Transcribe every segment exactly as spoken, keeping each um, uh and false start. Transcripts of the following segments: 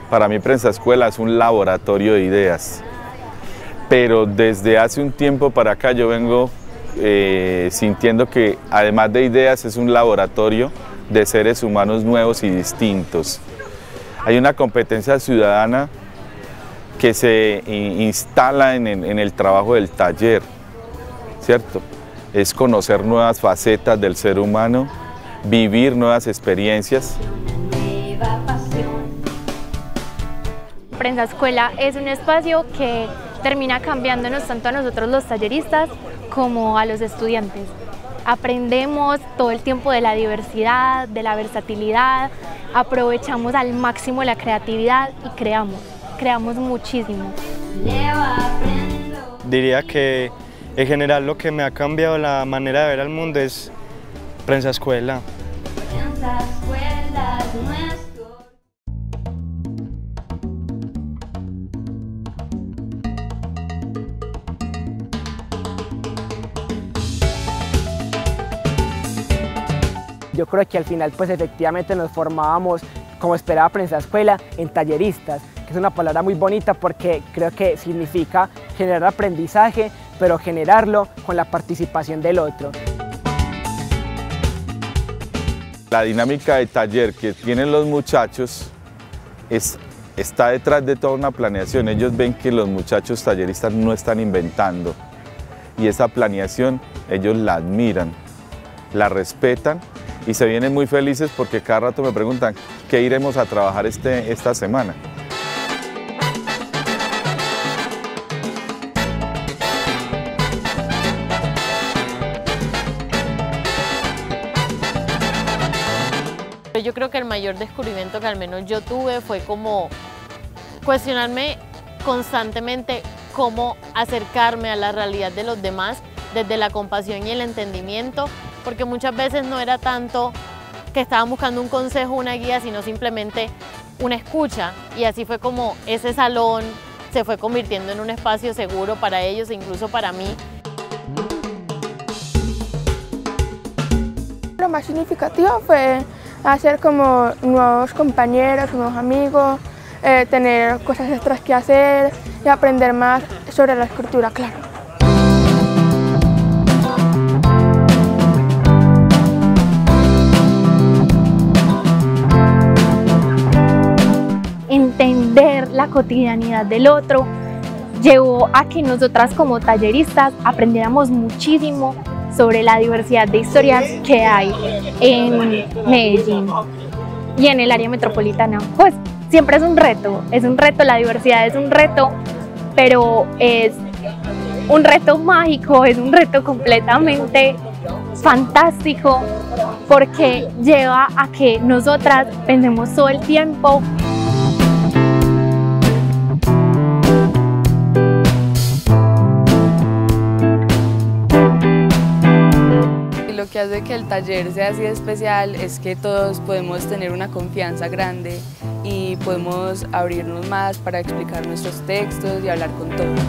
Para mí Prensa Escuela es un laboratorio de ideas, pero desde hace un tiempo para acá yo vengo eh, sintiendo que además de ideas es un laboratorio de seres humanos nuevos y distintos. Hay una competencia ciudadana que se instala en, en, en el trabajo del taller, ¿cierto? Es conocer nuevas facetas del ser humano, vivir nuevas experiencias. Prensa Escuela es un espacio que termina cambiándonos tanto a nosotros los talleristas como a los estudiantes. Aprendemos todo el tiempo de la diversidad, de la versatilidad, aprovechamos al máximo la creatividad y creamos, creamos muchísimo. Diría que en general lo que me ha cambiado la manera de ver al mundo es Prensa Escuela. Yo creo que al final pues efectivamente nos formábamos, como esperaba Prensa Escuela, en talleristas, que es una palabra muy bonita porque creo que significa generar aprendizaje, pero generarlo con la participación del otro. La dinámica de taller que tienen los muchachos es, está detrás de toda una planeación. Ellos ven que los muchachos talleristas no están inventando y esa planeación ellos la admiran, la respetan y se vienen muy felices porque cada rato me preguntan qué iremos a trabajar este, esta semana. Yo creo que el mayor descubrimiento que al menos yo tuve fue como cuestionarme constantemente cómo acercarme a la realidad de los demás desde la compasión y el entendimiento, porque muchas veces no era tanto que estaban buscando un consejo, una guía, sino simplemente una escucha, y así fue como ese salón se fue convirtiendo en un espacio seguro para ellos e incluso para mí. Lo más significativo fue hacer como nuevos compañeros, nuevos amigos, eh, tener cosas extras que hacer y aprender más sobre la escritura, claro. Entender la cotidianidad del otro llevó a que nosotras como talleristas aprendiéramos muchísimo sobre la diversidad de historias que hay en Medellín y en el área metropolitana. Pues siempre es un reto, es un reto, la diversidad es un reto, pero es un reto mágico, es un reto completamente fantástico porque lleva a que nosotras pensemos todo el tiempo. Lo que hace que el taller sea así de especial es que todos podemos tener una confianza grande y podemos abrirnos más para explicar nuestros textos y hablar con todos.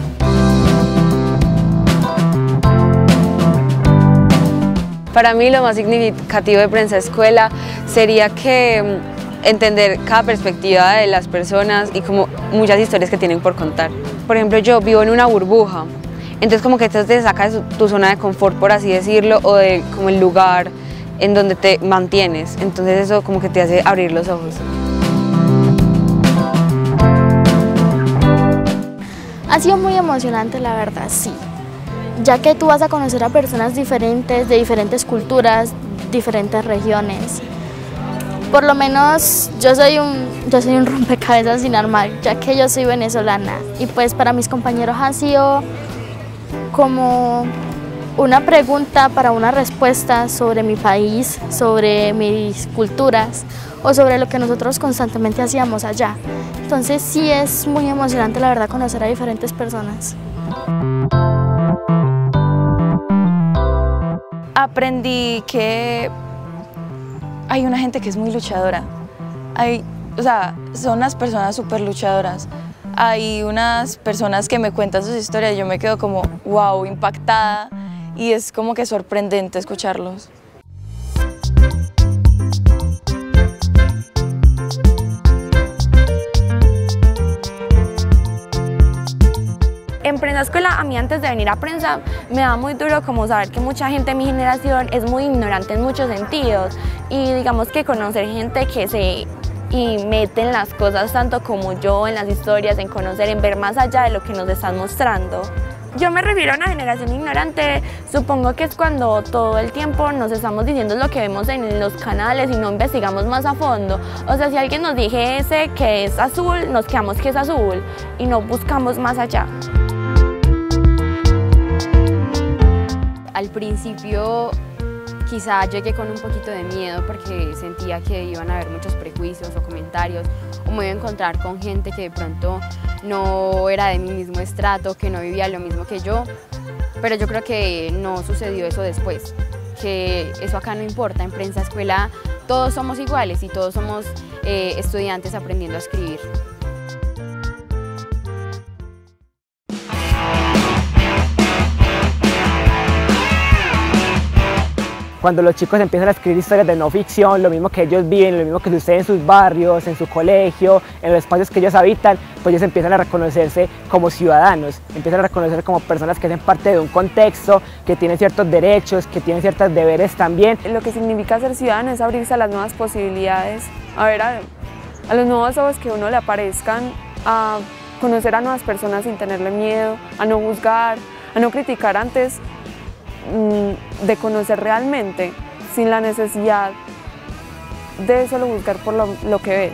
Para mí lo más significativo de Prensa Escuela sería que entender cada perspectiva de las personas y como muchas historias que tienen por contar. Por ejemplo, yo vivo en una burbuja. Entonces como que esto te saca de tu zona de confort, por así decirlo, o de como el lugar en donde te mantienes. Entonces eso como que te hace abrir los ojos. Ha sido muy emocionante, la verdad, sí. Ya que tú vas a conocer a personas diferentes, de diferentes culturas, diferentes regiones. Por lo menos yo soy un, yo soy un rompecabezas sin armar, ya que yo soy venezolana. Y pues para mis compañeros ha sido como una pregunta para una respuesta sobre mi país, sobre mis culturas o sobre lo que nosotros constantemente hacíamos allá. Entonces sí es muy emocionante, la verdad, conocer a diferentes personas. Aprendí que hay una gente que es muy luchadora. Hay, o sea, son unas personas súper luchadoras. Hay unas personas que me cuentan sus historias y yo me quedo como, wow, impactada, y es como que sorprendente escucharlos. Prensa Escuela, a mí antes de venir a prensa me da muy duro como saber que mucha gente de mi generación es muy ignorante en muchos sentidos y digamos que conocer gente que se y mete en las cosas tanto como yo, en las historias, en conocer, en ver más allá de lo que nos están mostrando. Yo me refiero a una generación ignorante, supongo que es cuando todo el tiempo nos estamos diciendo lo que vemos en los canales y no investigamos más a fondo. O sea, si alguien nos dijese que es azul, nos quedamos que es azul y no buscamos más allá. Al principio quizá llegué con un poquito de miedo porque sentía que iban a haber muchos prejuicios o comentarios o me iba a encontrar con gente que de pronto no era de mi mismo estrato, que no vivía lo mismo que yo, pero yo creo que no sucedió eso después, que eso acá no importa, en Prensa Escuela todos somos iguales y todos somos eh, estudiantes aprendiendo a escribir. Cuando los chicos empiezan a escribir historias de no ficción, lo mismo que ellos viven, lo mismo que sucede en sus barrios, en su colegio, en los espacios que ellos habitan, pues ellos empiezan a reconocerse como ciudadanos, empiezan a reconocerse como personas que hacen parte de un contexto, que tienen ciertos derechos, que tienen ciertos deberes también. Lo que significa ser ciudadano es abrirse a las nuevas posibilidades, a ver a, a los nuevos ojos que a uno le aparezcan, a conocer a nuevas personas sin tenerle miedo, a no juzgar, a no criticar antes de conocer realmente, sin la necesidad de solo juzgar por lo, lo que ves.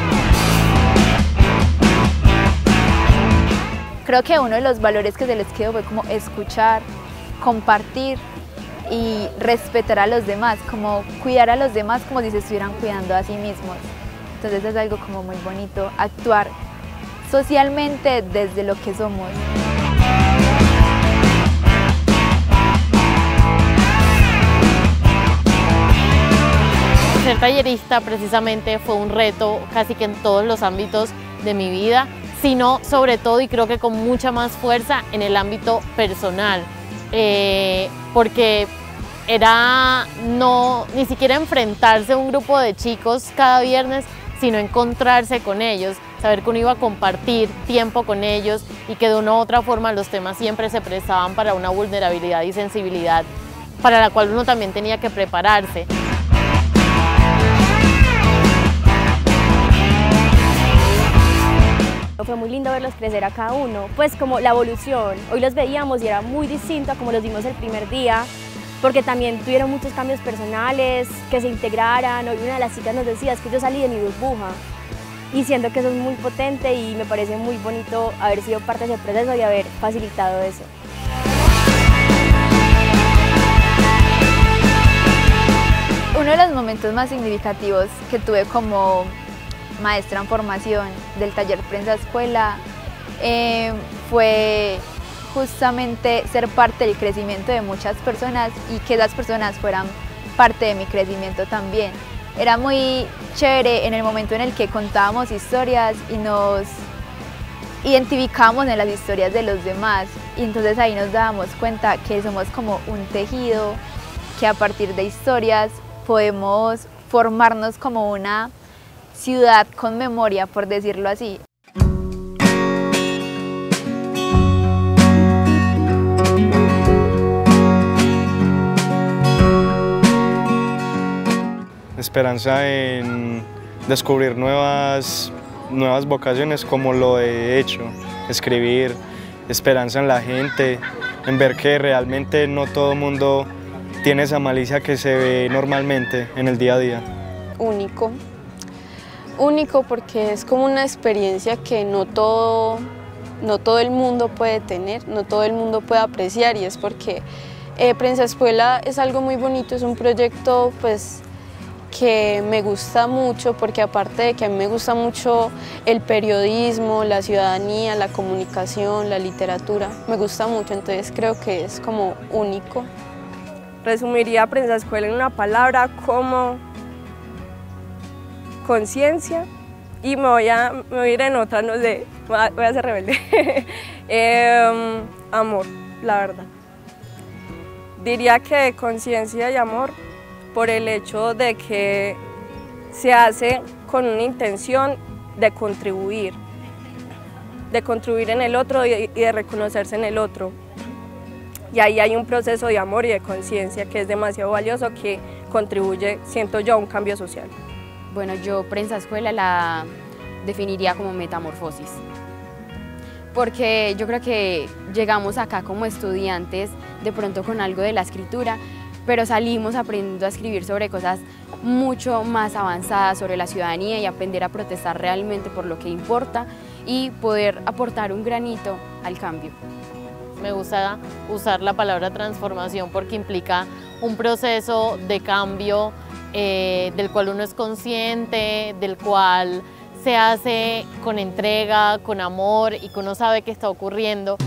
Creo que uno de los valores que se les quedó fue como escuchar, compartir y respetar a los demás, como cuidar a los demás como si se estuvieran cuidando a sí mismos. Entonces es algo como muy bonito, actuar socialmente desde lo que somos. Ser tallerista precisamente fue un reto casi que en todos los ámbitos de mi vida, sino sobre todo y creo que con mucha más fuerza en el ámbito personal, eh, porque era no, ni siquiera enfrentarse a un grupo de chicos cada viernes, sino encontrarse con ellos, saber que uno iba a compartir tiempo con ellos y que de una u otra forma los temas siempre se prestaban para una vulnerabilidad y sensibilidad para la cual uno también tenía que prepararse. Fue muy lindo verlos crecer a cada uno, pues como la evolución. Hoy los veíamos y era muy distinto a como los vimos el primer día, porque también tuvieron muchos cambios personales, que se integraran. Hoy una de las chicas nos decía, es que yo salí de mi burbuja, y siento que eso es muy potente y me parece muy bonito haber sido parte de ese proceso y haber facilitado eso. Uno de los momentos más significativos que tuve como maestra en formación del taller Prensa Escuela eh, fue justamente ser parte del crecimiento de muchas personas y que esas personas fueran parte de mi crecimiento también. Era muy chévere en el momento en el que contábamos historias y nos identificamos en las historias de los demás y entonces ahí nos dábamos cuenta que somos como un tejido, que a partir de historias podemos formarnos como una ciudad con memoria, por decirlo así. Esperanza en descubrir nuevas, nuevas vocaciones como lo he hecho, escribir, esperanza en la gente, en ver que realmente no todo el mundo tiene esa malicia que se ve normalmente en el día a día. Único. Único porque es como una experiencia que no todo, no todo el mundo puede tener, no todo el mundo puede apreciar y es porque eh, Prensa Escuela es algo muy bonito, es un proyecto pues, que me gusta mucho porque aparte de que a mí me gusta mucho el periodismo, la ciudadanía, la comunicación, la literatura, me gusta mucho, entonces creo que es como único. Resumiría Prensa Escuela en una palabra como conciencia y me voy, a, me voy a ir en otra, no sé, voy a ser rebelde. eh, amor, la verdad. Diría que conciencia y amor por el hecho de que se hace con una intención de contribuir de contribuir en el otro y, y de reconocerse en el otro. Y ahí hay un proceso de amor y de conciencia que es demasiado valioso, que contribuye, siento yo, a un cambio social. Bueno, yo Prensa Escuela la definiría como metamorfosis, porque yo creo que llegamos acá como estudiantes de pronto con algo de la escritura, pero salimos aprendiendo a escribir sobre cosas mucho más avanzadas, sobre la ciudadanía y aprender a protestar realmente por lo que importa y poder aportar un granito al cambio. Me gusta usar la palabra transformación porque implica un proceso de cambio eh, del cual uno es consciente, del cual se hace con entrega, con amor y que uno sabe qué está ocurriendo.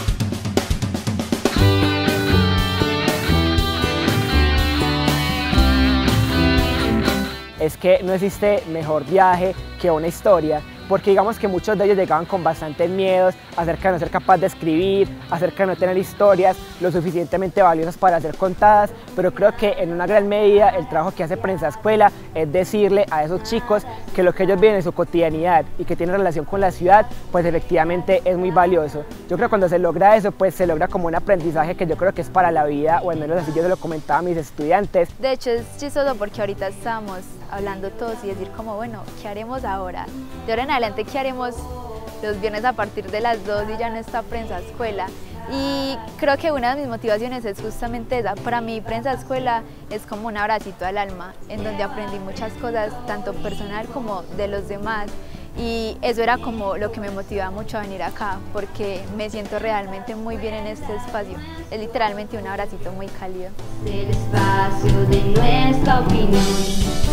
Es que no existe mejor viaje que una historia, porque digamos que muchos de ellos llegaban con bastantes miedos acerca de no ser capaz de escribir, acerca de no tener historias lo suficientemente valiosas para ser contadas, pero creo que en una gran medida el trabajo que hace Prensa Escuela es decirle a esos chicos que lo que ellos viven en su cotidianidad y que tiene relación con la ciudad, pues efectivamente es muy valioso. Yo creo que cuando se logra eso, pues se logra como un aprendizaje que yo creo que es para la vida, o al menos así yo se lo comentaba a mis estudiantes. De hecho es chistoso porque ahorita estamos hablando todos y decir como, bueno, ¿qué haremos ahora? De ahora en adelante, ¿qué haremos los viernes a partir de las dos y ya no está Prensa Escuela? Y creo que una de mis motivaciones es justamente esa. Para mí Prensa Escuela es como un abracito al alma, en donde aprendí muchas cosas, tanto personal como de los demás. Y eso era como lo que me motivaba mucho a venir acá, porque me siento realmente muy bien en este espacio. Es literalmente un abracito muy cálido. El espacio de nuestra opinión.